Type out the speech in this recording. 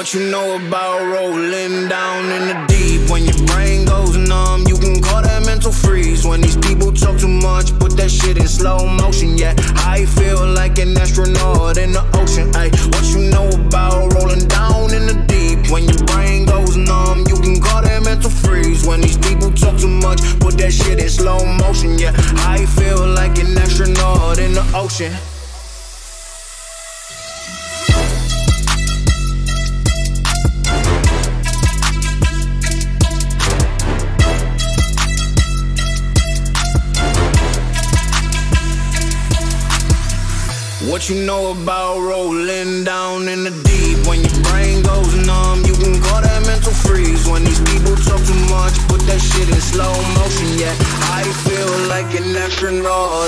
What you know about rolling down in the deep? When your brain goes numb, you can call that mental freeze. When these people talk too much, put that shit in slow motion. Yeah, I feel like an astronaut in the ocean. Ay, what you know about rolling down in the deep? When your brain goes numb, you can call that mental freeze. When these people talk too much, put that shit in slow motion. Yeah, I feel like an astronaut in the ocean. What you know about rolling down in the deep? When your brain goes numb, you can call that mental freeze. When these people talk too much, put that shit in slow motion. Yeah, I feel like an astronaut